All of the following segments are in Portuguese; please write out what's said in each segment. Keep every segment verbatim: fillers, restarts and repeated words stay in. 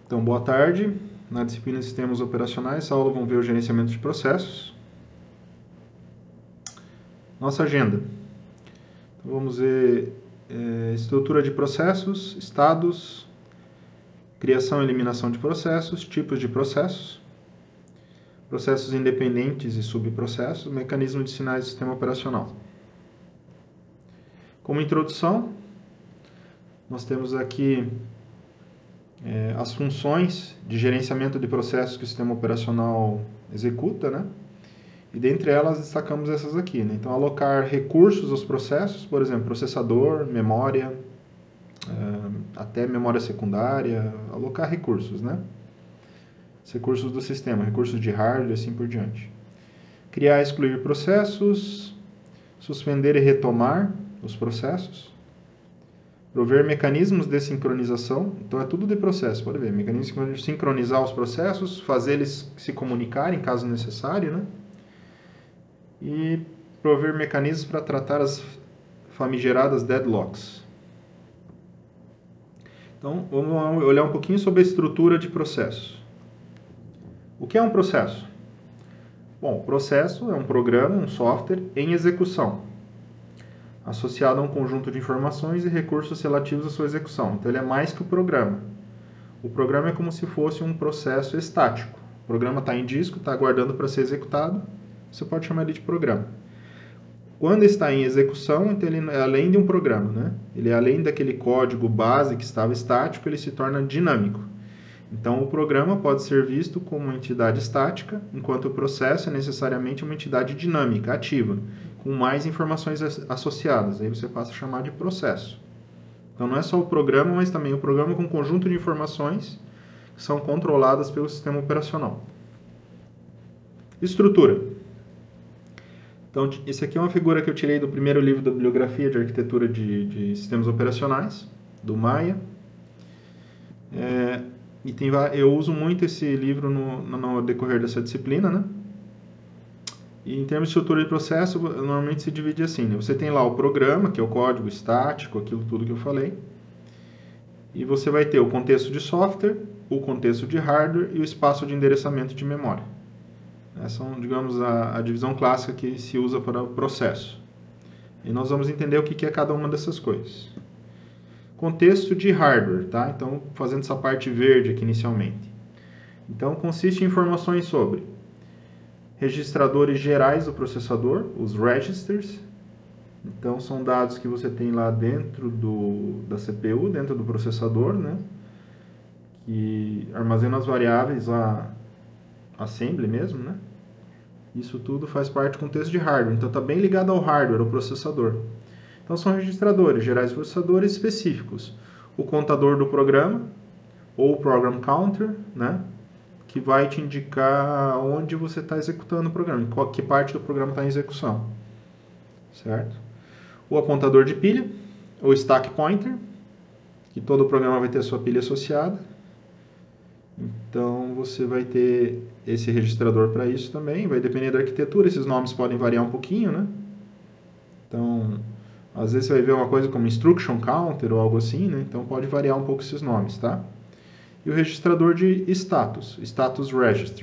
Então, boa tarde. Na disciplina de Sistemas Operacionais, essa aula vamos ver o gerenciamento de processos. Nossa agenda. Então, vamos ver é, estrutura de processos, estados, criação e eliminação de processos, tipos de processos, processos independentes e subprocessos, mecanismo de sinais do sistema operacional. Como introdução, nós temos aqui é, as funções de gerenciamento de processos que o sistema operacional executa, né? E dentre elas destacamos essas aqui, né? Então, alocar recursos aos processos, por exemplo, processador, memória, é, até memória secundária, alocar recursos, né? Os recursos do sistema, recursos de hardware e assim por diante. Criar e excluir processos, suspender e retomar os processos, prover mecanismos de sincronização, então é tudo de processo, pode ver, mecanismos de sincronizar os processos, fazer eles se comunicarem caso necessário, né? E prover mecanismos para tratar as famigeradas deadlocks. Então, vamos olhar um pouquinho sobre a estrutura de processos. O que é um processo? Bom, processo é um programa, um software em execução, associado a um conjunto de informações e recursos relativos à sua execução. Então, ele é mais que o programa. O programa é como se fosse um processo estático. O programa está em disco, está aguardando para ser executado, você pode chamar ele de programa. Quando está em execução, então ele é além de um programa, né? Ele é além daquele código base que estava estático, ele se torna dinâmico. Então, o programa pode ser visto como uma entidade estática, enquanto o processo é necessariamente uma entidade dinâmica, ativa, com mais informações associadas. Aí você passa a chamar de processo. Então, não é só o programa, mas também o programa com um conjunto de informações que são controladas pelo sistema operacional. Estrutura. Então, esse aqui é uma figura que eu tirei do primeiro livro da bibliografia de arquitetura de, de sistemas operacionais, do Maia. É, e tem, eu uso muito esse livro no, no decorrer dessa disciplina, né? E em termos de estrutura de processo, normalmente se divide assim, né? Você tem lá o programa, que é o código estático, aquilo tudo que eu falei. E você vai ter o contexto de software, o contexto de hardware e o espaço de endereçamento de memória. Essa são, digamos, a, a divisão clássica que se usa para o processo. E nós vamos entender o que é cada uma dessas coisas. Contexto de hardware, tá? Então, fazendo essa parte verde aqui inicialmente. Então, consiste em informações sobre registradores gerais do processador, os registers. Então, são dados que você tem lá dentro do, da C P U, dentro do processador, né? Que armazena as variáveis lá, assembly mesmo, né? Isso tudo faz parte do contexto de hardware. Então, está bem ligado ao hardware, ao processador. Então, são registradores gerais processadores específicos. O contador do programa, ou o program counter, né? Que vai te indicar onde você está executando o programa, qual, que parte do programa está em execução. Certo? O apontador de pilha, ou stack pointer, que todo programa vai ter a sua pilha associada. Então, você vai ter esse registrador para isso também. Vai depender da arquitetura, esses nomes podem variar um pouquinho, né? Então, às vezes você vai ver uma coisa como instruction counter ou algo assim, né? Então, pode variar um pouco esses nomes, tá? E o registrador de status, status register.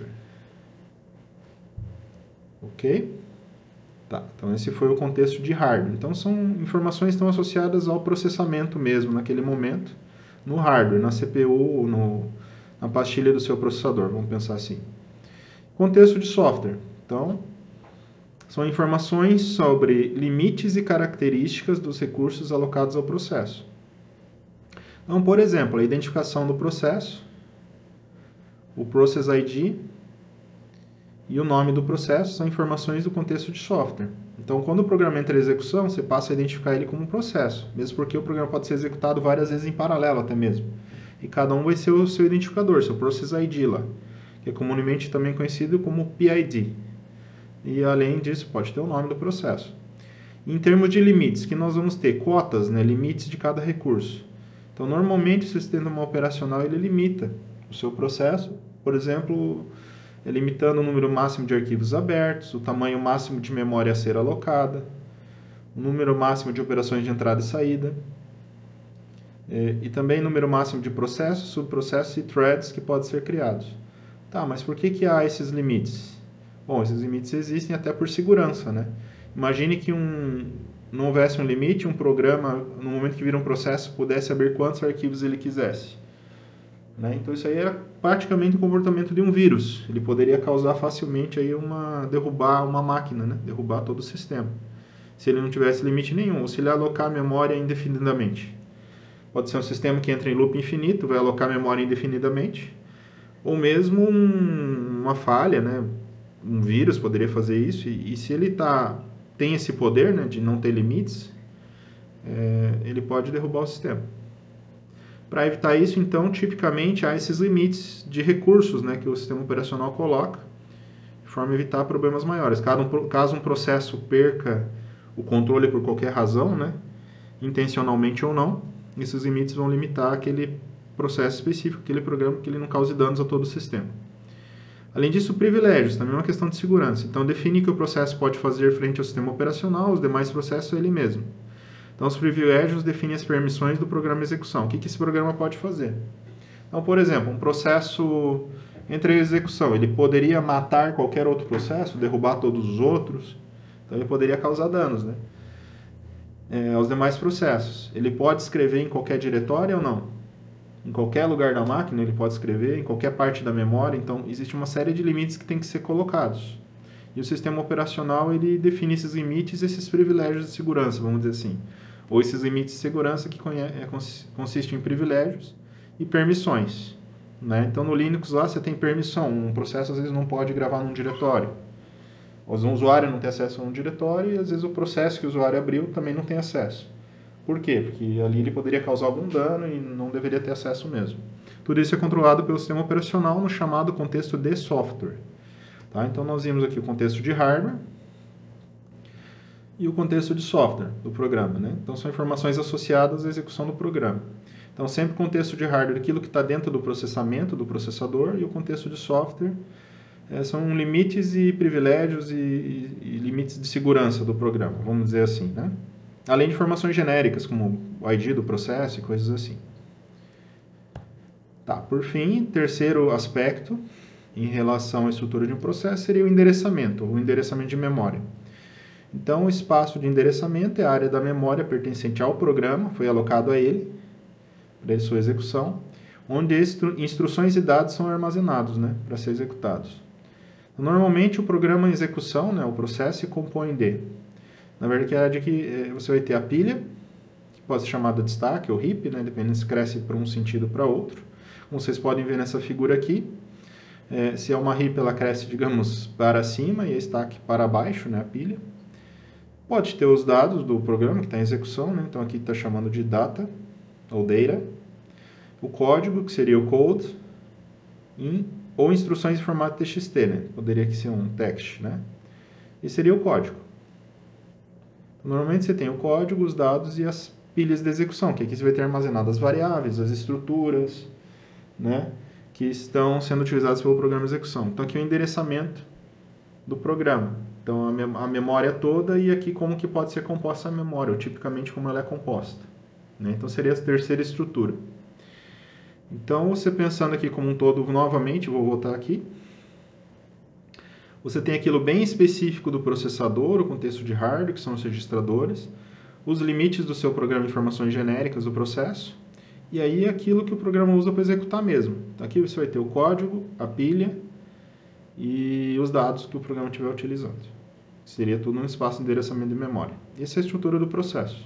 Ok? Tá, então esse foi o contexto de hardware. Então, são informações que estão associadas ao processamento mesmo, naquele momento, no hardware, na C P U, no, na pastilha do seu processador, vamos pensar assim. Contexto de software. Então, são informações sobre limites e características dos recursos alocados ao processo. Então, por exemplo, a identificação do processo, o Process I D e o nome do processo são informações do contexto de software. Então, quando o programa entra em execução, você passa a identificar ele como um processo, mesmo porque o programa pode ser executado várias vezes em paralelo até mesmo. E cada um vai ser o seu identificador, seu Process I D lá, que é comumente também conhecido como P I D. E além disso, pode ter o nome do processo. Em termos de limites, que nós vamos ter cotas, né, limites de cada recurso. Então, normalmente, o sistema operacional ele limita o seu processo, por exemplo, limitando o número máximo de arquivos abertos, o tamanho máximo de memória a ser alocada, o número máximo de operações de entrada e saída. É, e também número máximo de processos, subprocessos e threads que podem ser criados. Tá, mas por que, que há esses limites? Bom, esses limites existem até por segurança, né? Imagine que um, não houvesse um limite, um programa, no momento que vira um processo, pudesse abrir quantos arquivos ele quisesse. Né? Então isso aí era praticamente o comportamento de um vírus. Ele poderia causar facilmente aí uma, derrubar uma máquina, né? Derrubar todo o sistema. Se ele não tivesse limite nenhum, ou se ele alocar memória indefinidamente. Pode ser um sistema que entra em loop infinito, vai alocar memória indefinidamente, ou mesmo um, uma falha, né? Um vírus poderia fazer isso, e, e se ele tá, tem esse poder, né, de não ter limites, é, ele pode derrubar o sistema. Para evitar isso, então, tipicamente há esses limites de recursos, né, que o sistema operacional coloca, de forma a evitar problemas maiores. Caso um, caso um processo perca o controle por qualquer razão, né, intencionalmente ou não, esses limites vão limitar aquele processo específico, aquele programa, que ele não cause danos a todo o sistema. Além disso, privilégios, também é uma questão de segurança. Então, define que o processo pode fazer frente ao sistema operacional, os demais processos ele mesmo. Então, os privilégios definem as permissões do programa de execução. O que, que esse programa pode fazer? Então, por exemplo, um processo entra em execução. Ele poderia matar qualquer outro processo, derrubar todos os outros. Então, ele poderia causar danos, né? É, aos demais processos. Ele pode escrever em qualquer diretório ou não? Em qualquer lugar da máquina ele pode escrever, em qualquer parte da memória. Então, existe uma série de limites que tem que ser colocados. E o sistema operacional ele define esses limites e esses privilégios de segurança, vamos dizer assim. Ou esses limites de segurança que consistem em privilégios e permissões. Né? Então, no Linux lá você tem permissão. Um processo às vezes não pode gravar num diretório. O usuário não tem acesso a um diretório e às vezes o processo que o usuário abriu também não tem acesso. Por quê? Porque ali ele poderia causar algum dano e não deveria ter acesso mesmo. Tudo isso é controlado pelo sistema operacional no chamado contexto de software. Tá? Então nós vimos aqui o contexto de hardware e o contexto de software do programa. Né? Então são informações associadas à execução do programa. Então sempre o contexto de hardware, aquilo que está dentro do processamento do processador, e o contexto de software é, são limites e privilégios e, e, e limites de segurança do programa, vamos dizer assim. Né? Além de informações genéricas, como o I D do processo e coisas assim. Tá, por fim, terceiro aspecto em relação à estrutura de um processo seria o endereçamento, o endereçamento de memória. Então, o espaço de endereçamento é a área da memória pertencente ao programa, foi alocado a ele, para sua execução, onde instruções e dados são armazenados, né, para ser executados. Normalmente, o programa em execução, né, o processo, se compõe de, na verdade, que você vai ter a pilha, que pode ser chamada de stack ou heap, né, dependendo se cresce para um sentido para outro. Como vocês podem ver nessa figura aqui, é, se é uma heap, ela cresce, digamos, para cima e a stack para baixo, né, a pilha. Pode ter os dados do programa que está em execução, né, então aqui está chamando de data ou data. O código, que seria o code, in, ou instruções em formato T X T, né, poderia ser um text, né, e seria o código. Normalmente você tem o código, os dados e as pilhas de execução, que aqui você vai ter armazenado as variáveis, as estruturas, né, que estão sendo utilizadas pelo programa de execução. Então aqui é o endereçamento do programa. Então a memória toda e aqui como que pode ser composta a memória, ou tipicamente como ela é composta. Né? Então seria a terceira estrutura. Então você pensando aqui como um todo, novamente, vou voltar aqui. Você tem aquilo bem específico do processador, o contexto de hardware, que são os registradores, os limites do seu programa de informações genéricas do processo, e aí aquilo que o programa usa para executar mesmo. Então, aqui você vai ter o código, a pilha e os dados que o programa estiver utilizando. Seria tudo um espaço de endereçamento de memória. Essa é a estrutura do processo.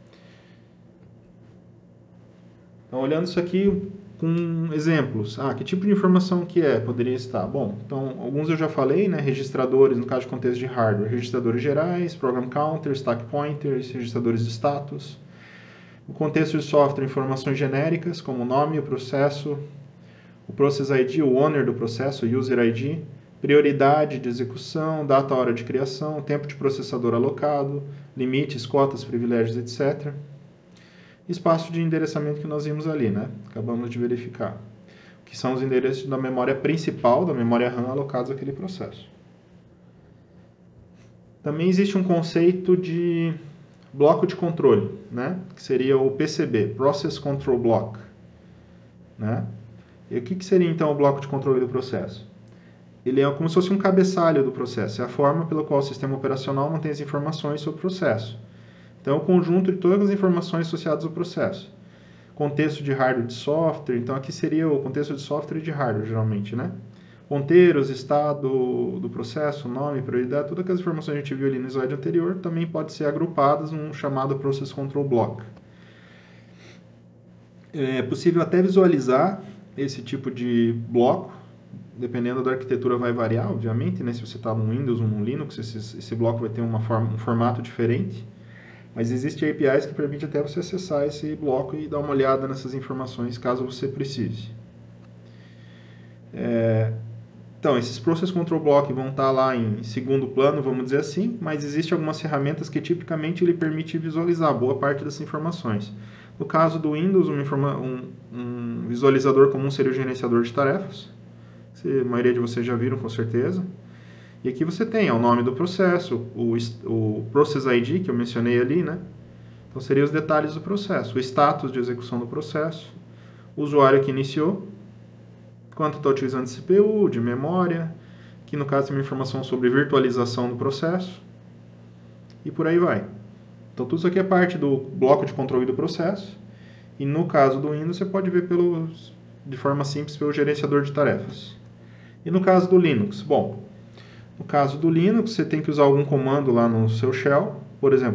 Então, olhando isso aqui com exemplos. Ah, que tipo de informação que é? Poderia estar. Bom, então, alguns eu já falei, né? Registradores, no caso de contexto de hardware, registradores gerais, program counter, stack pointers, registradores de status. No contexto de software, informações genéricas, como o nome, o processo, o process I D, o owner do processo, o user I D, prioridade de execução, data, hora de criação, tempo de processador alocado, limites, cotas, privilégios, etcétera. Espaço de endereçamento que nós vimos ali, né? Acabamos de verificar. Que são os endereços da memória principal, da memória RAM, alocados àquele processo. Também existe um conceito de bloco de controle, né? Que seria o P C B, Process Control Block, né? E o que, que seria então o bloco de controle do processo? Ele é como se fosse um cabeçalho do processo, é a forma pela qual o sistema operacional mantém as informações sobre o processo. Então, é o conjunto de todas as informações associadas ao processo. Contexto de hardware e de software, então aqui seria o contexto de software e de hardware, geralmente, né? Ponteiros, estado do processo, nome, prioridade, todas aquelas informações que a gente viu ali no slide anterior também podem ser agrupadas num chamado Process Control Block. É possível até visualizar esse tipo de bloco, dependendo da arquitetura vai variar, obviamente, né? Se você está no Windows ou no Linux, esse, esse bloco vai ter uma forma, um formato diferente. Mas existem A P Is que permitem até você acessar esse bloco e dar uma olhada nessas informações, caso você precise. É, então, esses Process Control Block vão estar lá em segundo plano, vamos dizer assim, mas existem algumas ferramentas que tipicamente lhe permitem visualizar boa parte dessas informações. No caso do Windows, um, um, um visualizador comum seria o gerenciador de tarefas. A maioria de vocês já viram, com certeza. E aqui você tem ó, o nome do processo, o, o Process I D, que eu mencionei ali, né? Então, seriam os detalhes do processo, o status de execução do processo, o usuário que iniciou, quanto está utilizando de C P U, de memória, que no caso tem uma informação sobre virtualização do processo, e por aí vai. Então, tudo isso aqui é parte do bloco de controle do processo, e no caso do Windows, você pode ver pelos, de forma simples pelo gerenciador de tarefas. E no caso do Linux, bom, no caso do Linux, você tem que usar algum comando lá no seu shell, por exemplo,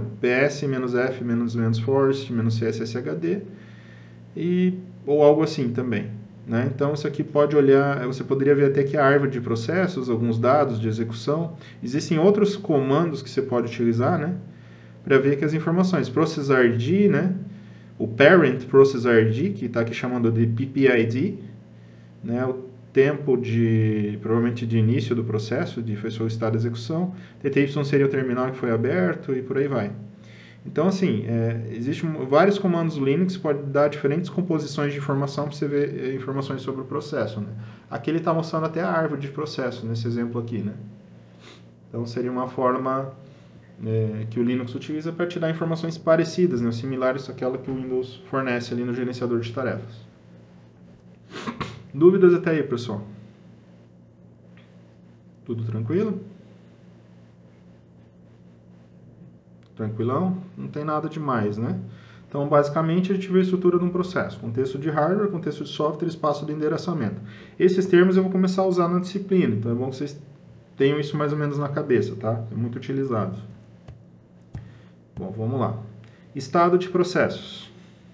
ps-f-forest-cshd, e, ou algo assim também. Né? Então, isso aqui pode olhar, você poderia ver até que a árvore de processos, alguns dados de execução. Existem outros comandos que você pode utilizar, né? Para ver que as informações, processRD, né? O parent processRD, que está aqui chamando de P P I D, né? O tempo de, provavelmente de início do processo, de foi solicitado a execução. T T Y seria o terminal que foi aberto e por aí vai. Então, assim, é, existem vários comandos Linux que podem dar diferentes composições de informação para você ver é, informações sobre o processo. Né? Aqui ele está mostrando até a árvore de processo, nesse exemplo aqui. Né? Então, seria uma forma é, que o Linux utiliza para te dar informações parecidas, né? Similares àquela que o Windows fornece ali no gerenciador de tarefas. Dúvidas até aí, pessoal? Tudo tranquilo? Tranquilão? Não tem nada demais, né? Então, basicamente, a gente vê a estrutura de um processo. Contexto de hardware, contexto de software, espaço de endereçamento. Esses termos eu vou começar a usar na disciplina, então é bom que vocês tenham isso mais ou menos na cabeça, tá? É muito utilizado. Bom, vamos lá. Estado de processos.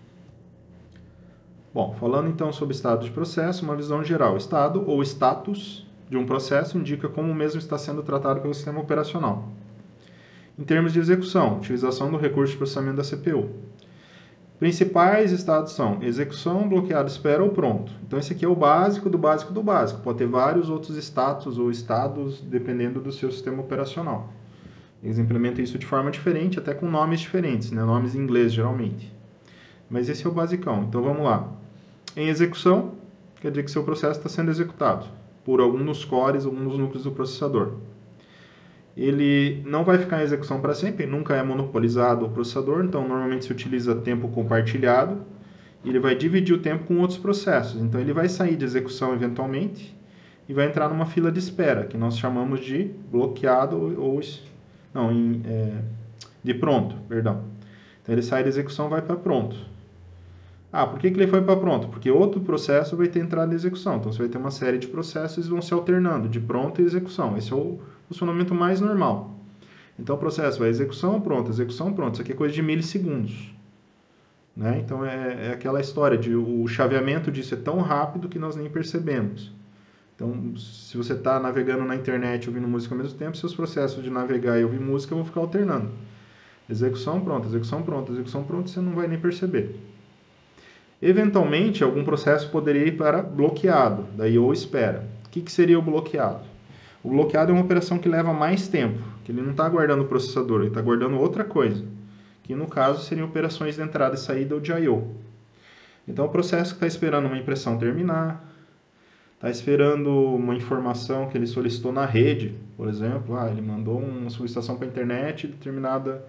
Bom, falando então sobre estado de processo, uma visão geral. Estado ou status de um processo indica como o mesmo está sendo tratado pelo sistema operacional. Em termos de execução, utilização do recurso de processamento da C P U. Principais estados são execução, bloqueado, espera ou pronto. Então, esse aqui é o básico do básico do básico. Pode ter vários outros status ou estados dependendo do seu sistema operacional. Eles implementam isso de forma diferente, até com nomes diferentes, né? Nomes em inglês, geralmente. Mas esse é o basicão. Então, vamos lá. Em execução, quer dizer que seu processo está sendo executado por algum dos cores, algum dos núcleos do processador. Ele não vai ficar em execução para sempre, nunca é monopolizado o processador, então normalmente se utiliza tempo compartilhado, e ele vai dividir o tempo com outros processos. Então ele vai sair de execução eventualmente e vai entrar numa fila de espera, que nós chamamos de bloqueado ou não, em, é, de pronto, perdão. Então ele sai da execução e vai para pronto. Ah, por que, que ele foi para pronto? Porque outro processo vai ter entrado em execução. Então, você vai ter uma série de processos e vão se alternando, de pronto e execução. Esse é o funcionamento mais normal. Então, o processo vai execução, pronto, execução, pronto. Isso aqui é coisa de milissegundos. Né? Então, é, é aquela história de o chaveamento disso é tão rápido que nós nem percebemos. Então, se você está navegando na internet ouvindo música ao mesmo tempo, seus processos de navegar e ouvir música vão ficar alternando. Execução, pronto, execução, pronto, execução, pronto, você não vai nem perceber. Eventualmente, algum processo poderia ir para bloqueado, daí ou espera. O que, que seria o bloqueado? O bloqueado é uma operação que leva mais tempo, que ele não está guardando o processador, ele está guardando outra coisa, que no caso seriam operações de entrada e saída ou de I O. Então, o processo que está esperando uma impressão terminar, está esperando uma informação que ele solicitou na rede, por exemplo, ah, ele mandou uma solicitação para a internet determinada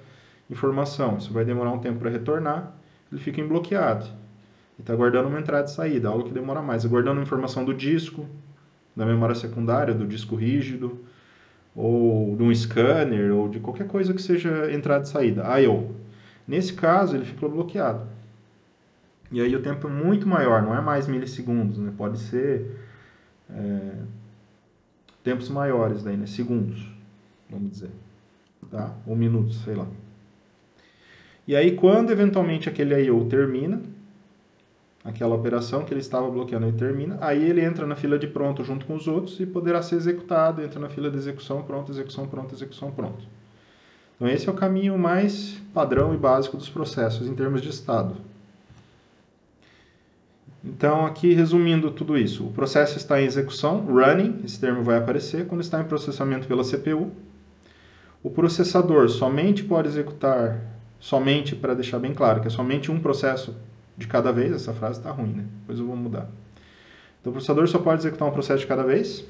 informação. Isso vai demorar um tempo para retornar, ele fica em bloqueado. Ele está guardando uma entrada e saída, algo que demora mais. Guardando informação do disco, da memória secundária, do disco rígido, ou de um scanner, ou de qualquer coisa que seja entrada e saída, I O. Nesse caso, ele ficou bloqueado. E aí o tempo é muito maior, não é mais milissegundos, né? Pode ser é, tempos maiores, daí, né? Segundos, vamos dizer. Tá? Ou minutos, sei lá. E aí, quando eventualmente aquele I O termina, aquela operação que ele estava bloqueando ele termina, aí ele entra na fila de pronto junto com os outros e poderá ser executado, entra na fila de execução, pronto, execução, pronto, execução, pronto. Então esse é o caminho mais padrão e básico dos processos em termos de estado. Então aqui resumindo tudo isso, o processo está em execução, running, esse termo vai aparecer, quando está em processamento pela C P U. O processador somente pode executar, somente para deixar bem claro, que é somente um processo de cada vez, essa frase está ruim, né? Depois eu vou mudar. Então, o processador só pode executar um processo de cada vez.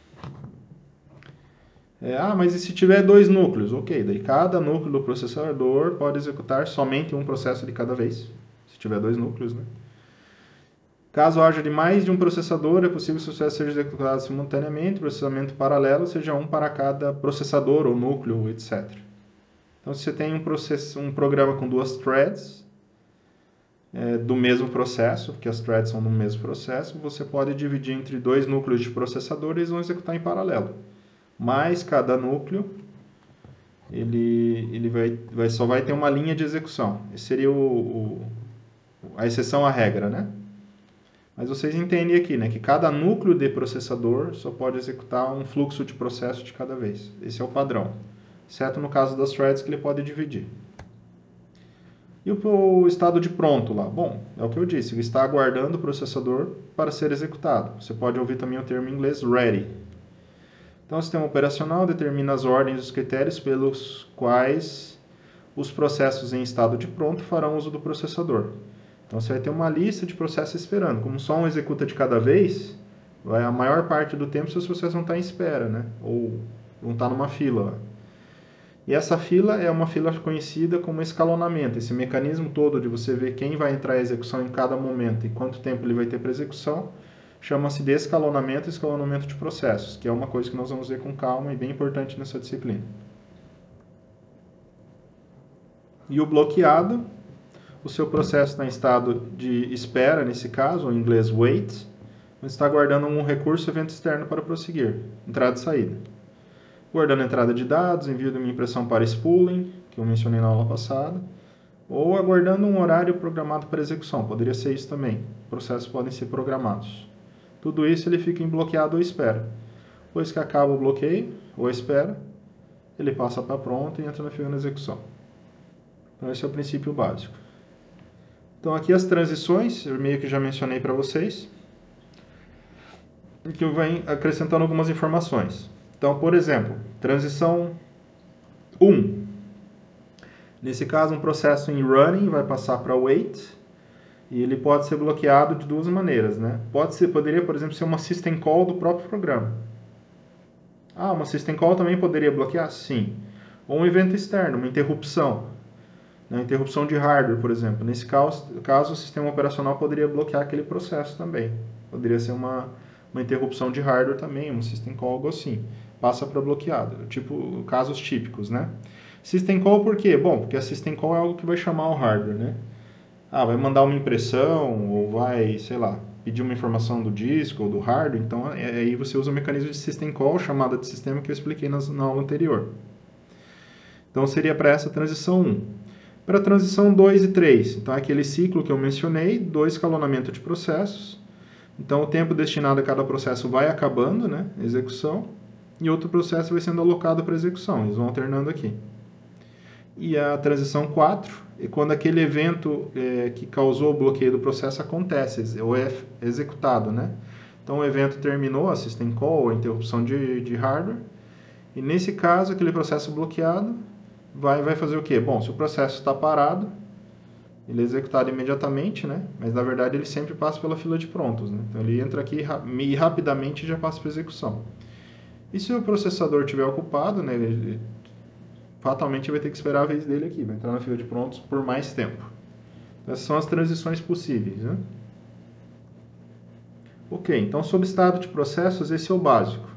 É, ah, mas e se tiver dois núcleos? Ok, daí cada núcleo do processador pode executar somente um processo de cada vez, se tiver dois núcleos, né? Caso haja de mais de um processador, é possível que os processos sejam executados simultaneamente, processamento paralelo, seja um para cada processador ou núcleo, etcétera. Então, se você tem um, process... um programa com duas threads, É, do mesmo processo, porque as threads são do mesmo processo, você pode dividir entre dois núcleos de processador e eles vão executar em paralelo. Mas cada núcleo ele, ele vai, vai, só vai ter uma linha de execução. Esse seria o, o, a exceção à regra, né? Mas vocês entendem aqui, né, que cada núcleo de processador só pode executar um fluxo de processo de cada vez. Esse é o padrão, exceto no caso das threads que ele pode dividir. E o estado de pronto lá? Bom, é o que eu disse, ele está aguardando o processador para ser executado. Você pode ouvir também o termo em inglês ready. Então, o sistema operacional determina as ordens e os critérios pelos quais os processos em estado de pronto farão uso do processador. Então, você vai ter uma lista de processos esperando. Como só um executa de cada vez, vai a maior parte do tempo seus processos vão estar em espera, né? Ou vão estar numa fila. E essa fila é uma fila conhecida como escalonamento. Esse mecanismo todo de você ver quem vai entrar em execução em cada momento e quanto tempo ele vai ter para execução, chama-se de escalonamento e escalonamento de processos, que é uma coisa que nós vamos ver com calma e bem importante nessa disciplina. E o bloqueado, o seu processo está em estado de espera, nesse caso, em inglês wait, mas está aguardando um recurso evento externo para prosseguir, entrada e saída. Guardando a entrada de dados, envio de uma impressão para spooling, que eu mencionei na aula passada, ou aguardando um horário programado para execução, poderia ser isso também, processos podem ser programados. Tudo isso ele fica em bloqueado ou espera. Depois que acaba o bloqueio ou a espera, ele passa para pronto e entra na fila de execução. Então esse é o princípio básico. Então aqui as transições, eu meio que já mencionei para vocês, que eu venho acrescentando algumas informações. Então, por exemplo, transição um. Nesse caso, um processo em running vai passar para wait e ele pode ser bloqueado de duas maneiras, né? Pode ser, poderia, por exemplo, ser uma system call do próprio programa. Ah, uma system call também poderia bloquear? Sim. Ou um evento externo, uma interrupção. Uma interrupção de hardware, por exemplo. Nesse caso, caso, o sistema operacional poderia bloquear aquele processo também. Poderia ser uma, uma interrupção de hardware também, um system call, algo assim. Passa para bloqueado, tipo casos típicos, né? System call por quê? Bom, porque a system call é algo que vai chamar o hardware, né? Ah, vai mandar uma impressão ou vai, sei lá, pedir uma informação do disco ou do hardware, então aí você usa o mecanismo de system call, chamada de sistema que eu expliquei na, na aula anterior. Então seria para essa transição um. Para a transição dois e três, então é aquele ciclo que eu mencionei, dois escalonamento de processos. Então o tempo destinado a cada processo vai acabando, né? Execução. E outro processo vai sendo alocado para execução, eles vão alternando aqui. E a transição quatro é quando aquele evento é, que causou o bloqueio do processo acontece, ou é executado, né? Então o evento terminou, a system call, a interrupção de, de hardware, e nesse caso aquele processo bloqueado vai, vai fazer o quê? Bom, se o processo está parado, ele é executado imediatamente, né? Mas na verdade ele sempre passa pela fila de prontos, né? Então ele entra aqui e rapidamente já passa para execução. E se o processador estiver ocupado, né, ele fatalmente vai ter que esperar a vez dele aqui, vai entrar na fila de prontos por mais tempo. Essas são as transições possíveis, né? Ok, então sobre estado de processos, esse é o básico.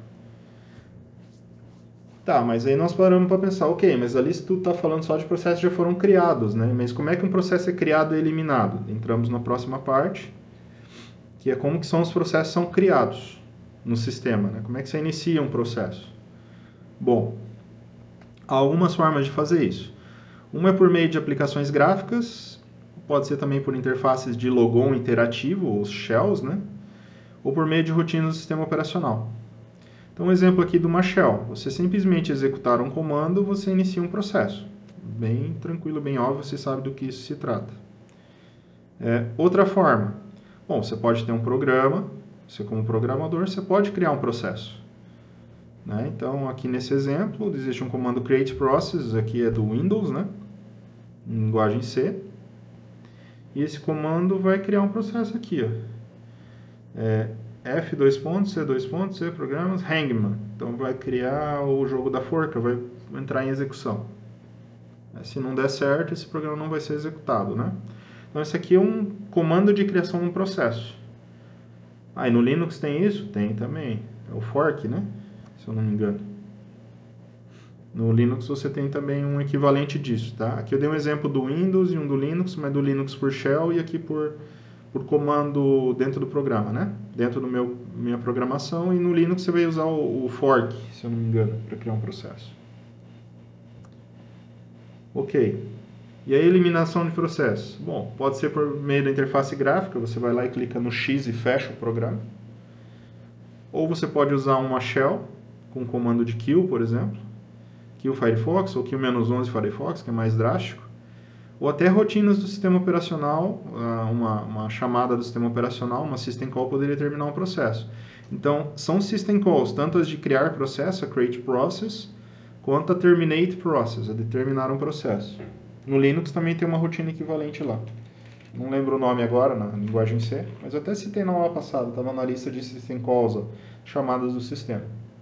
Tá, mas aí nós paramos para pensar, ok, mas ali se tu está falando só de processos que já foram criados, né? Mas como é que um processo é criado e eliminado? Entramos na próxima parte, que é como que são os processos são criados no sistema, né? Como é que você inicia um processo? Bom, há algumas formas de fazer isso. Uma é por meio de aplicações gráficas, pode ser também por interfaces de logon interativo, os shells, né? Ou por meio de rotinas do sistema operacional. Então, um exemplo aqui de uma shell. Você simplesmente executar um comando, você inicia um processo. Bem tranquilo, bem óbvio, você sabe do que isso se trata. É, outra forma. Bom, você pode ter um programa, você como programador, você pode criar um processo. Né? Então, aqui nesse exemplo, existe um comando create process, aqui é do Windows, né? Em linguagem C. E esse comando vai criar um processo aqui, ó. É, F dois pontos, C dois pontos, C programas, Hangman. Então vai criar o jogo da forca, vai entrar em execução. Se não der certo, esse programa não vai ser executado, né? Então esse aqui é um comando de criação de um processo. Ah, e no Linux tem isso? Tem também. É o fork, né? Se eu não me engano. No Linux você tem também um equivalente disso, tá? Aqui eu dei um exemplo do Windows e um do Linux, mas do Linux por shell e aqui por por comando dentro do programa, né? Dentro do meu minha programação, e no Linux você vai usar o, o fork, se eu não me engano, para criar um processo. Ok. E a eliminação de processo? Bom, pode ser por meio da interface gráfica, você vai lá e clica no X e fecha o programa. Ou você pode usar uma shell com o comando de kill, por exemplo, kill Firefox ou kill menos onze Firefox, que é mais drástico. Ou até rotinas do sistema operacional, uma, uma chamada do sistema operacional, uma system call poderia terminar um processo. Então, são system calls, tanto as de criar processo, a create process, quanto a terminate process, a de terminar um processo. No Linux também tem uma rotina equivalente lá. Não lembro o nome agora, na linguagem C, mas eu até citei na aula passada, estava na lista de system calls, ó, chamadas do sistema.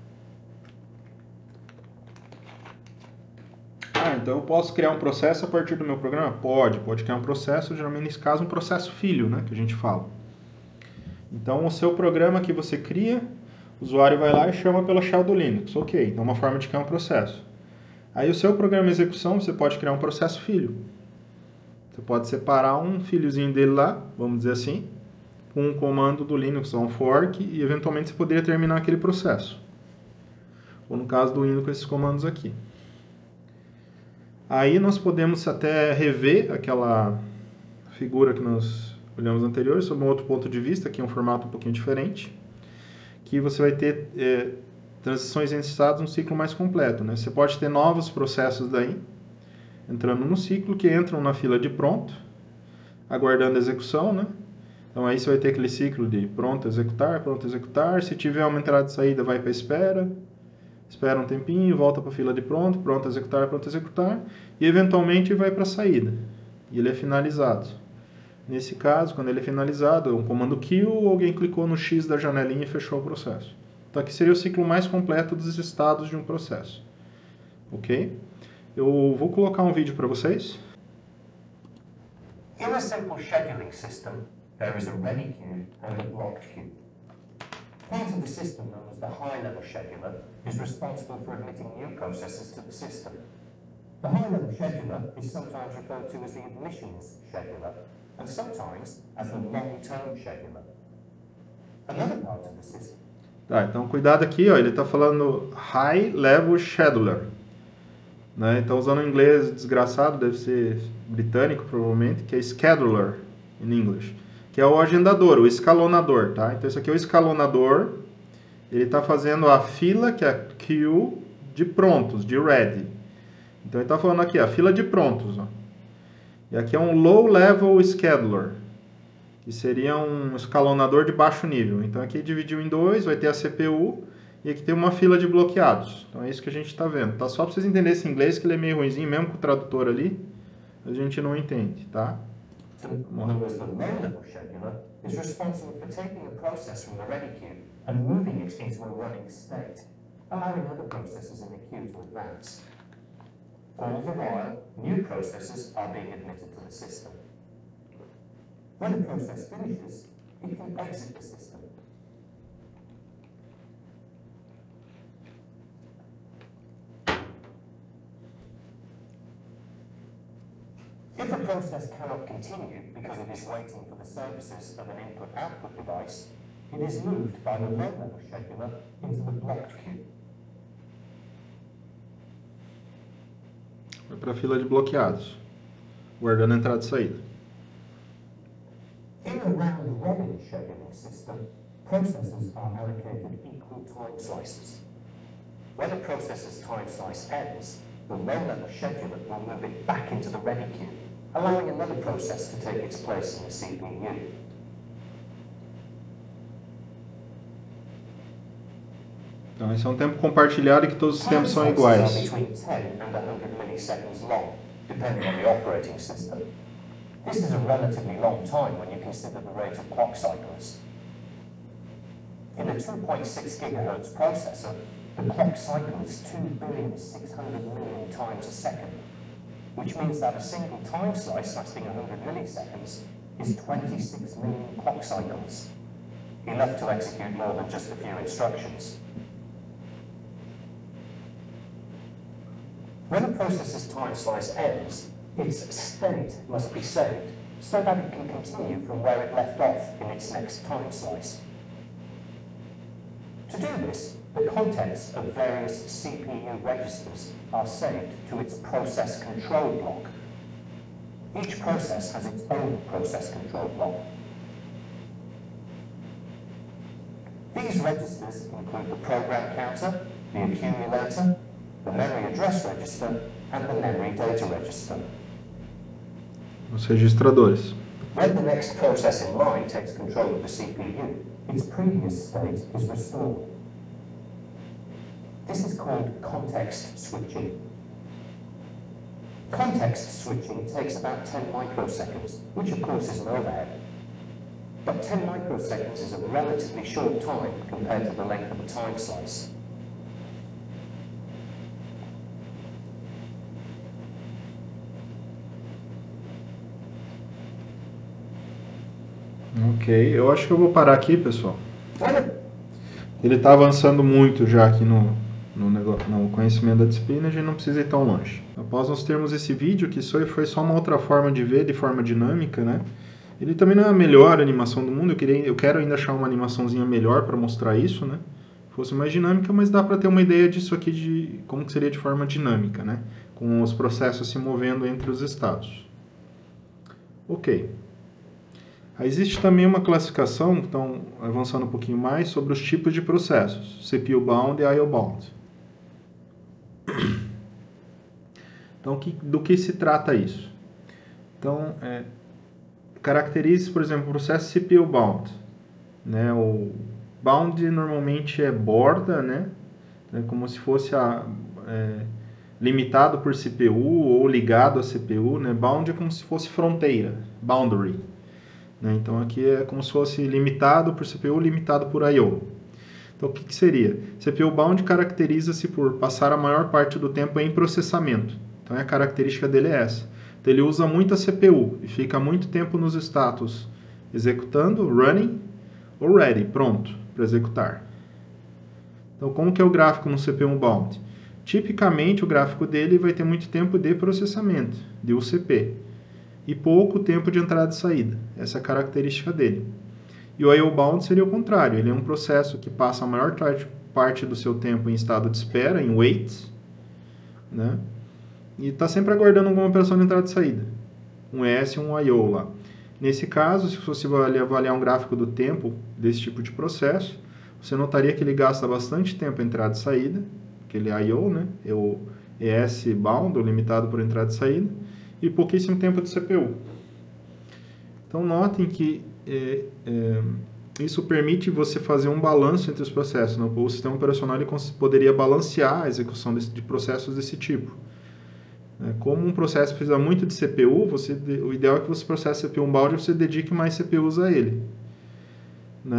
Ah, então eu posso criar um processo a partir do meu programa? Pode, pode criar um processo, geralmente nesse caso um processo filho, né, que a gente fala. Então o seu programa que você cria, o usuário vai lá e chama pela shell do Linux. Ok, então é uma forma de criar um processo. Aí o seu programa de execução, você pode criar um processo filho. Você pode separar um filhozinho dele lá, vamos dizer assim, com um comando do Linux, um fork, e eventualmente você poderia terminar aquele processo. Ou no caso do Windows com esses comandos aqui. Aí nós podemos até rever aquela figura que nós olhamos anterior, sob um outro ponto de vista, que é um formato um pouquinho diferente, que você vai ter é, transições entre estados um ciclo mais completo. Né? Você pode ter novos processos daí, entrando no ciclo, que entram na fila de pronto, aguardando a execução, né? Então aí você vai ter aquele ciclo de pronto, executar, pronto, executar. Se tiver uma entrada e saída, vai para espera. Espera um tempinho, volta para a fila de pronto, pronto, executar, pronto, executar. E eventualmente vai para a saída. E ele é finalizado. Nesse caso, quando ele é finalizado, é um comando kill, alguém clicou no X da janelinha e fechou o processo. Então aqui seria o ciclo mais completo dos estados de um processo. Ok? Eu vou colocar um vídeo para vocês. In a simple scheduling system, there is a ready queue and a blocked queue. Part of the system, known as the high-level scheduler, is responsible for admitting new processes to the system. The high-level scheduler is sometimes referred to as the admissions scheduler, and sometimes as the long-term scheduler. Another part of the system. Tá, então cuidado aqui, ó, ele está falando High Level Scheduler. Né? Então usando o inglês desgraçado, deve ser britânico provavelmente, que é Scheduler, em inglês. Que é o agendador, o escalonador, tá? Então esse aqui é o escalonador, ele está fazendo a fila, que é a queue, de prontos, de ready. Então ele está falando aqui, a fila de prontos, ó. E aqui é um Low Level Scheduler, que seria um escalonador de baixo nível. Então aqui dividiu em dois, vai ter a C P U e aqui tem uma fila de bloqueados. Então é isso que a gente está vendo. Tá? Só para vocês entenderem esse inglês, que ele é meio ruimzinho, mesmo com o tradutor ali, a gente não entende, tá? Known as the low-level scheduler is responsible for taking a process from the ready queue and moving it into a running state, allowing other processes in the queue to advance. All the while, new processes are being admitted to the system. When a process finishes, it can exit the system. If a process cannot continue because it is waiting for the services of an input-output device, it is moved by the low-level scheduler into the blocked queue. Vai para a fila de bloqueados, guardando a entrada e saída. In a round-robin scheduling system, processes are allocated equal time slices. When a process's time slice ends, the low-level scheduler will move it back into the ready queue, allowing another process to take its place in the C P U. Então, esse é um tempo compartilhado e que todos os tempos são iguais. Between ten and one hundred milliseconds long, depending on the operating system. This is a relatively long time when you consider the rate of clock cycles. In a two point six gigahertz processor, the clock cycle is two billion six hundred million times a second, which means that a single time slice lasting one hundred milliseconds is twenty-six million clock cycles, enough to execute more than just a few instructions. When a processor's time slice ends, its state must be saved so that it can continue from where it left off in its next time slice. To do this, the contents of various C P U registers are saved to its process control block. Each process has its own process control block. These registers include the program counter, the accumulator, the memory address register, and the memory data register. Os registradores. When the next process in line takes control of the C P U, its previous state is restored. This is called context switching. Context switching takes about ten microseconds, which of course is an overhead. But ten microseconds is a relatively short time compared to the length of a time slice. Ok, eu acho que eu vou parar aqui, pessoal. Ele está avançando muito já aqui no, no, negócio, no conhecimento da disciplina, a gente não precisa ir tão longe. Após nós termos esse vídeo, que isso foi só uma outra forma de ver, de forma dinâmica, né? Ele também não é a melhor animação do mundo, eu, queria, eu quero ainda achar uma animaçãozinha melhor para mostrar isso, né? Fosse mais dinâmica, mas dá para ter uma ideia disso aqui, de como que seria de forma dinâmica, né? Com os processos se movendo entre os estados. Ok. Existe também uma classificação, então, avançando um pouquinho mais, sobre os tipos de processos, C P U-bound e I O-bound. Então, que, do que se trata isso? Então, é, caracteriza, por exemplo, o processo C P U-bound. Né? O bound normalmente é borda, né? É como se fosse a, é, limitado por C P U ou ligado a C P U. Né? Bound é como se fosse fronteira, boundary. Então aqui é como se fosse limitado por C P U, limitado por I O. Então o que, que seria? C P U-bound caracteriza-se por passar a maior parte do tempo em processamento. Então a característica dele é essa. Então ele usa muito a C P U e fica muito tempo nos status executando, running ou ready, pronto para executar. Então como que é o gráfico no C P U-bound? Tipicamente o gráfico dele vai ter muito tempo de processamento, de U C P. E pouco tempo de entrada e saída. Essa é a característica dele. E o I O-bound seria o contrário. Ele é um processo que passa a maior parte do seu tempo em estado de espera, em wait, né? E está sempre aguardando alguma operação de entrada e saída. Um E S e um I O lá. Nesse caso, se você avaliar um gráfico do tempo desse tipo de processo, você notaria que ele gasta bastante tempo em entrada e saída, aquele I O, né? É o E S-bound, ou limitado por entrada e saída, e pouquíssimo tempo de C P U. Então notem que é, é, isso permite você fazer um balanço entre os processos. Né? O sistema operacional ele poderia balancear a execução desse, de processos desse tipo. É, como um processo precisa muito de C P U, você, o ideal é que você processe C P U bound e você dedique mais C P Us a ele. Né?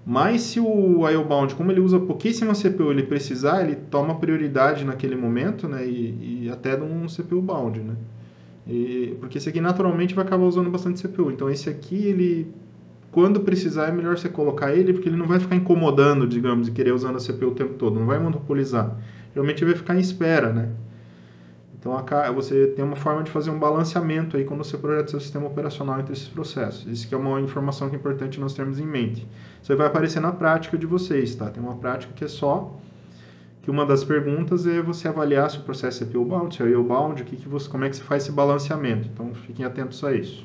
Mas se o I O bound, como ele usa pouquíssima C P U, ele precisar, ele toma prioridade naquele momento, né? E, e até de um C P U bound, né? E, porque esse aqui naturalmente vai acabar usando bastante C P U. Então esse aqui, ele, quando precisar, é melhor você colocar ele, porque ele não vai ficar incomodando, digamos, e querer usando a C P U o tempo todo, não vai monopolizar. Geralmente ele vai ficar em espera, né? Então você tem uma forma de fazer um balanceamento aí quando você projeta seu sistema operacional entre esses processos. Isso que é uma informação que é importante nós termos em mente. Isso aí vai aparecer na prática de vocês, tá? Tem uma prática que é só que uma das perguntas é você avaliar se o processo é C P U bound, se é I O bound, o que que você, como é que você faz esse balanceamento. Então fiquem atentos a isso.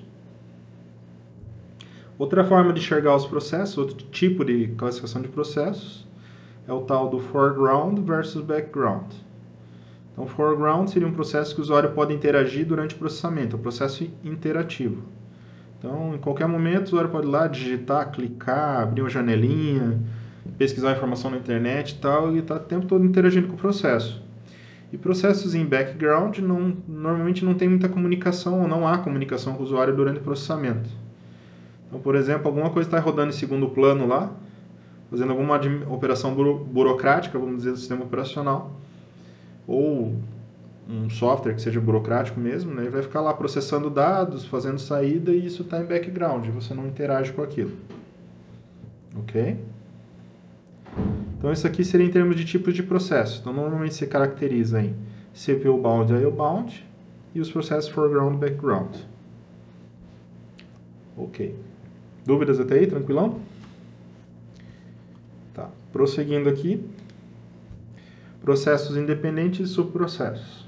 Outra forma de enxergar os processos, outro tipo de classificação de processos, é o tal do foreground versus background. Então, foreground seria um processo que o usuário pode interagir durante o processamento, é um processo interativo. Então, em qualquer momento, o usuário pode ir lá, digitar, clicar, abrir uma janelinha, pesquisar informação na internet e tal, e está o tempo todo interagindo com o processo. E processos em background não, normalmente não tem muita comunicação, ou não há comunicação com o usuário durante o processamento. Então, por exemplo, alguma coisa está rodando em segundo plano lá, fazendo alguma operação buro burocrática, vamos dizer, do sistema operacional, ou um software que seja burocrático mesmo, né? Ele vai ficar lá processando dados, fazendo saída, e isso está em background, você não interage com aquilo. Ok? Então, isso aqui seria em termos de tipos de processo. Então, normalmente se caracteriza em C P U bound e I O bound, e os processos foreground e background. Ok. Dúvidas até aí? Tranquilão? Tá. Prosseguindo aqui. Processos independentes e subprocessos.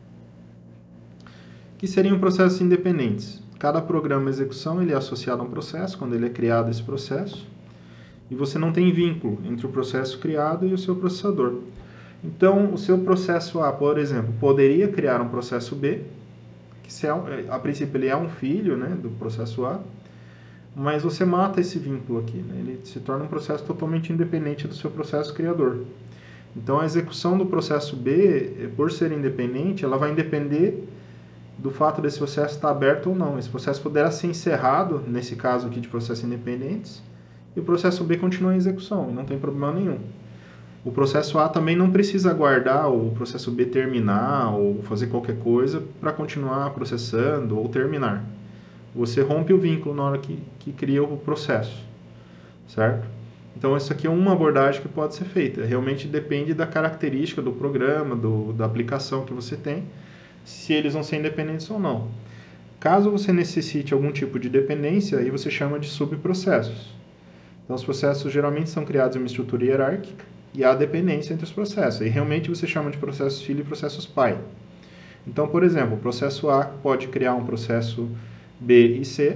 O que seriam processos independentes? Cada programa de execução ele é associado a um processo, quando ele é criado esse processo, e você não tem vínculo entre o processo criado e o seu processador. Então, o seu processo A, por exemplo, poderia criar um processo B, que se é, a princípio ele é um filho, né, do processo A, mas você mata esse vínculo aqui, né? Ele se torna um processo totalmente independente do seu processo criador. Então, a execução do processo B, por ser independente, ela vai depender do fato desse processo estar aberto ou não. Esse processo poderá ser encerrado, nesse caso aqui de processos independentes, e o processo B continua em execução, não tem problema nenhum. O processo A também não precisa aguardar o processo B terminar ou fazer qualquer coisa para continuar processando ou terminar. Você rompe o vínculo na hora que, que cria o processo, certo? Então, isso aqui é uma abordagem que pode ser feita. Realmente depende da característica do programa, do, da aplicação que você tem, se eles vão ser independentes ou não. Caso você necessite algum tipo de dependência, aí você chama de subprocessos. Então, os processos geralmente são criados em uma estrutura hierárquica e há dependência entre os processos. E realmente você chama de processos filho e processos pai. Então, por exemplo, o processo A pode criar um processo B e C,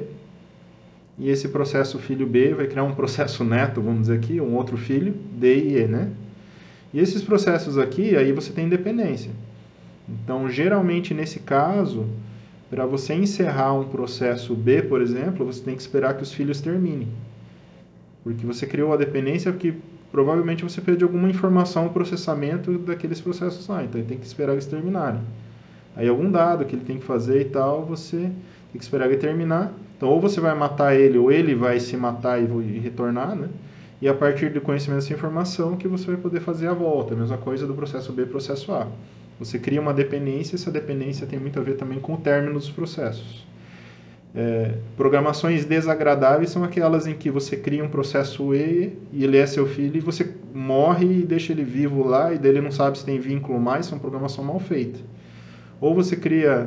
e esse processo filho B vai criar um processo neto, vamos dizer aqui, um outro filho, D e E, né? E esses processos aqui, aí você tem dependência. Então, geralmente, nesse caso, para você encerrar um processo B, por exemplo, você tem que esperar que os filhos terminem. Porque você criou a dependência que provavelmente você perdeu alguma informação no processamento daqueles processos lá. Então, ele tem que esperar eles terminarem. Aí, algum dado que ele tem que fazer e tal, você tem que esperar ele terminar. Então, ou você vai matar ele, ou ele vai se matar e retornar, né? E a partir do conhecimento dessa informação que você vai poder fazer a volta. A mesma coisa do processo B e processo A. Você cria uma dependência, essa dependência tem muito a ver também com o término dos processos. É, programações desagradáveis são aquelas em que você cria um processo E e ele é seu filho e você morre e deixa ele vivo lá e dele não sabe se tem vínculo mais, são programação mal feita. Ou você cria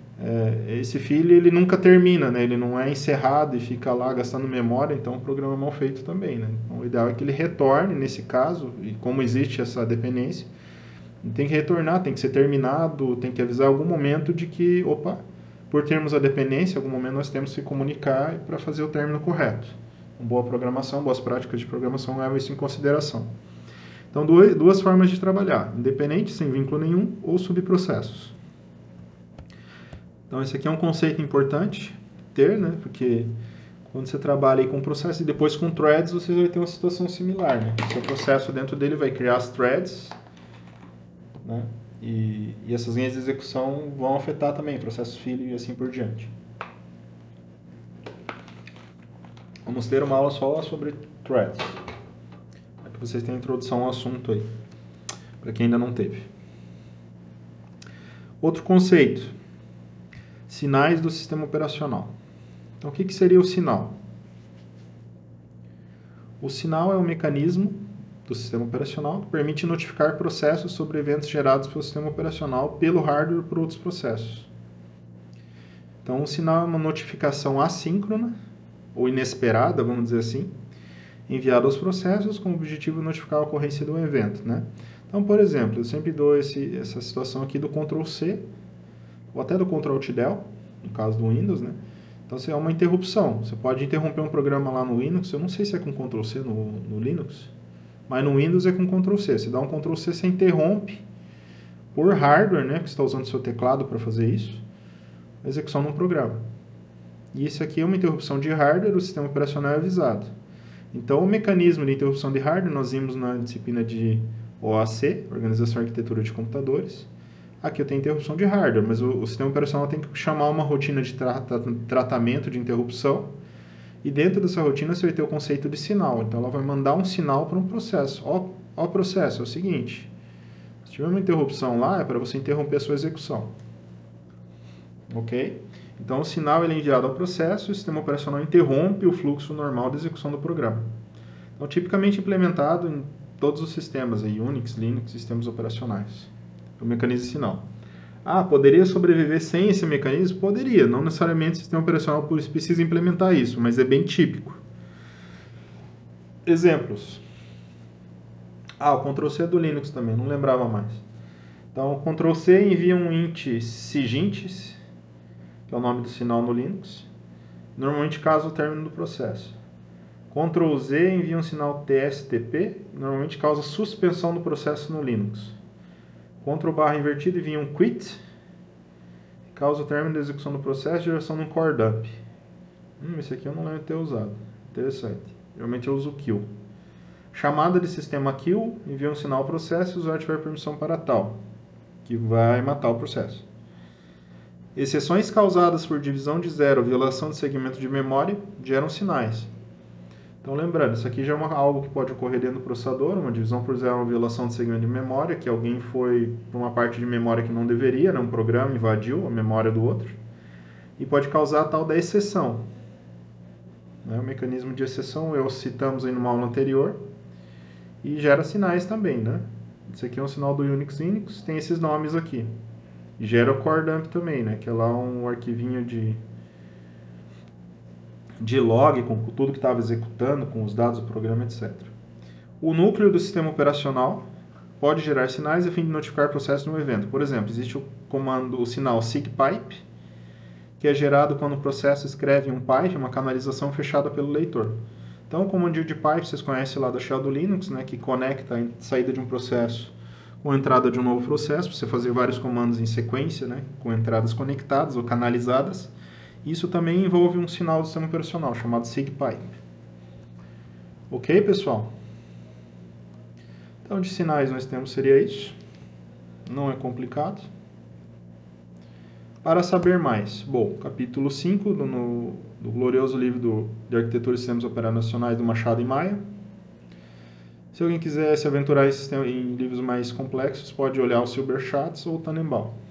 é, esse filho e ele nunca termina, né? Ele não é encerrado e fica lá gastando memória, então é um programa mal feito também, né? Então, o ideal é que ele retorne nesse caso, e como existe essa dependência, tem que retornar, tem que ser terminado, tem que avisar algum momento de que, opa, por termos a dependência, em algum momento nós temos que se comunicar para fazer o término correto. Uma boa programação, boas práticas de programação levam isso em consideração. Então, duas formas de trabalhar, independente, sem vínculo nenhum, ou subprocessos. Então, esse aqui é um conceito importante ter, né? Porque quando você trabalha aí com processo e depois com threads, você vai ter uma situação similar, né? O seu processo dentro dele vai criar as threads, né? E, e essas linhas de execução vão afetar também processos filho e assim por diante. Vamos ter uma aula só sobre threads. vocês tenham introdução ao assunto aí, para quem ainda não teve. Outro conceito, sinais do sistema operacional. Então, o que, que seria o sinal? O sinal é um mecanismo do sistema operacional que permite notificar processos sobre eventos gerados pelo sistema operacional pelo hardware por outros processos. Então, o sinal é uma notificação assíncrona ou inesperada, vamos dizer assim, enviada aos processos com o objetivo de notificar a ocorrência do evento, né? Então, por exemplo, eu sempre dou esse, essa situação aqui do control C ou até do control Alt Del, no caso do Windows, né? Então, se é uma interrupção, você pode interromper um programa lá no Linux, eu não sei se é com control C no, no Linux, mas no Windows é com control C. Você dá um control C, você interrompe por hardware, né, que você está usando o seu teclado para fazer isso, a execução de um programa. E isso aqui é uma interrupção de hardware, o sistema operacional é avisado. Então, o mecanismo de interrupção de hardware nós vimos na disciplina de O A C, Organização e Arquitetura de Computadores. Aqui eu tenho interrupção de hardware, mas o, o sistema operacional tem que chamar uma rotina de tra tra tratamento de interrupção, e dentro dessa rotina você vai ter o conceito de sinal. Então ela vai mandar um sinal para um processo. Ó, ó processo, é o seguinte, se tiver uma interrupção lá, é para você interromper a sua execução. Ok? Então o sinal ele é enviado ao processo e o sistema operacional interrompe o fluxo normal de execução do programa. Então tipicamente implementado em todos os sistemas, aí, Unix, Linux, sistemas operacionais. O mecanismo de sinal. Ah, poderia sobreviver sem esse mecanismo? Poderia. Não necessariamente o sistema operacional precisa implementar isso, mas é bem típico. Exemplos. Ah, o control C é do Linux também, não lembrava mais. Então, o control C envia um int sigint, que é o nome do sinal no Linux, normalmente causa o término do processo. control Z envia um sinal T S T P, normalmente causa suspensão do processo no Linux. control barra invertido envia um quit, causa o término da execução do processo e geração de um core dump. Hum, esse aqui eu não lembro de ter usado. Interessante. Geralmente eu uso kill. Chamada de sistema kill envia um sinal ao processo se o usuário tiver permissão para tal, que vai matar o processo. Exceções causadas por divisão de zero ou violação de segmento de memória geram sinais. Então, lembrando, isso aqui já é uma, algo que pode ocorrer dentro do processador, uma divisão por zero, uma violação de segmento de memória, que alguém foi para uma parte de memória que não deveria, né? Um programa invadiu a memória do outro, e pode causar a tal da exceção. Né? O mecanismo de exceção, eu citamos aí numa aula anterior, e gera sinais também, né? Esse aqui é um sinal do Unix Linux, tem esses nomes aqui. E gera o core dump também, né? Que é lá um arquivinho de... de log com tudo que estava executando, com os dados do programa, etcétera. O núcleo do sistema operacional pode gerar sinais a fim de notificar processos no evento. Por exemplo, existe o comando, o sinal sigpipe, que é gerado quando o processo escreve um pipe, uma canalização fechada pelo leitor. Então, o comandinho de pipe, vocês conhecem lá da shell do Linux, né, que conecta a saída de um processo com a entrada de um novo processo, para você fazer vários comandos em sequência, né, com entradas conectadas ou canalizadas. Isso também envolve um sinal do sistema operacional, chamado sigpipe. Ok, pessoal? Então, de sinais nós temos, seria isso. Não é complicado. Para saber mais, bom, capítulo cinco do, no, do glorioso livro do, de Arquitetura e Sistemas Operacionais do Machado e Maia. Se alguém quiser se aventurar em, sistema, em livros mais complexos, pode olhar o Silberschatz ou o Tannenbaum.